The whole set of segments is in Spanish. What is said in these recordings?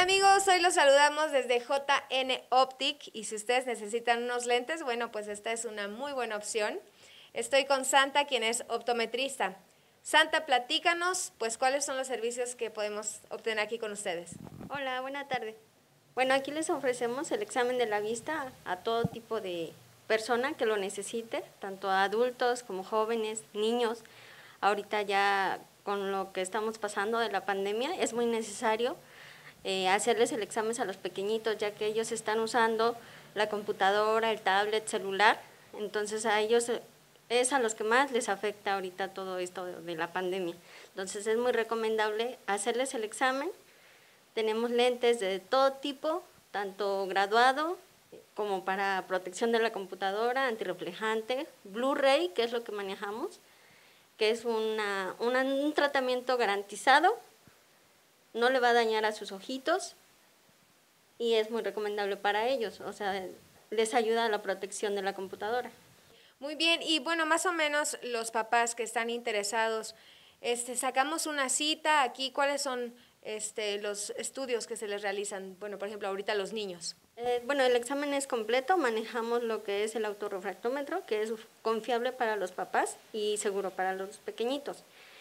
amigos, hoy los saludamos desde JN Optic y si ustedes necesitan unos lentes, bueno, pues esta es una muy buena opción. Estoy con Santa, quien es optometrista. Santa, platícanos, pues, ¿cuáles son los servicios que podemos obtener aquí con ustedes? Hola, buena tarde. Bueno, aquí les ofrecemos el examen de la vista a todo tipo de persona que lo necesite, tanto a adultos como jóvenes, niños. Ahorita ya con lo que estamos pasando de la pandemia es muy necesario hacerles el examen a los pequeñitos, ya que ellos están usando la computadora, el tablet, celular, entonces a ellos es a los que más les afecta ahorita todo esto de la pandemia. Entonces es muy recomendable hacerles el examen. Tenemos lentes de todo tipo, tanto graduado como para protección de la computadora, antirreflejante, Blu-ray, que es lo que manejamos, que es un tratamiento garantizado, no le va a dañar a sus ojitos y es muy recomendable para ellos, o sea, les ayuda a la protección de la computadora. Muy bien, y bueno, más o menos los papás que están interesados, sacamos una cita aquí, ¿cuáles son los estudios que se les realizan? Bueno, por ejemplo, ahorita los niños. Bueno, el examen es completo, manejamos lo que es el autorrefractómetro, que es confiable para los papás y seguro para los pequeñitos.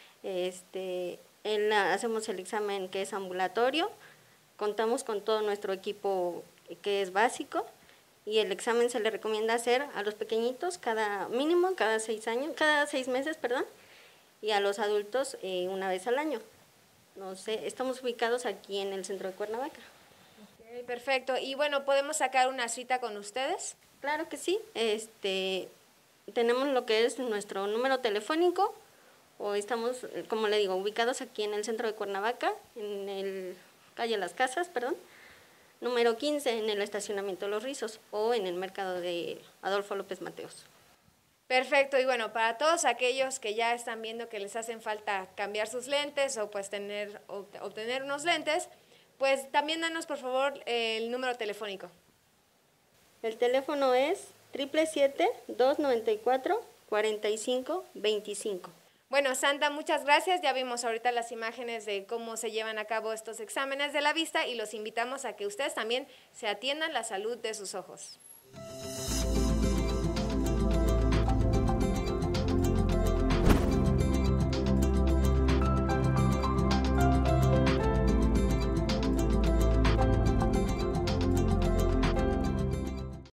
Hacemos el examen que es ambulatorio, contamos con todo nuestro equipo que es básico y el examen se le recomienda hacer a los pequeñitos cada 6 meses, y a los adultos una vez al año. No sé, estamos ubicados aquí en el centro de Cuernavaca. Okay, perfecto. Y bueno, ¿podemos sacar una cita con ustedes? Claro que sí. Tenemos lo que es nuestro número telefónico, o estamos, como le digo, ubicados aquí en el centro de Cuernavaca, en el calle Las Casas, número 15, en el estacionamiento Los Rizos, o en el mercado de Adolfo López Mateos. Perfecto, y bueno, para todos aquellos que ya están viendo que les hacen falta cambiar sus lentes o pues obtener unos lentes, pues también danos por favor el número telefónico. El teléfono es 777-294-4525. Bueno, Santa, muchas gracias. Ya vimos ahorita las imágenes de cómo se llevan a cabo estos exámenes de la vista y los invitamos a que ustedes también se atiendan la salud de sus ojos.